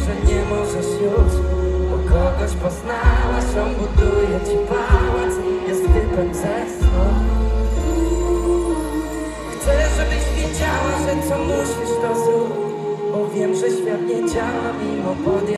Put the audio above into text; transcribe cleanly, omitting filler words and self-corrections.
że nie możesz już, bo kogoś poznałaś. On buduje ci pałac, jest typem ze snu. Chcę, żebyś wiedziała, że co musisz to zrób, bo wiem, że świat nie działa mimo podjęcia.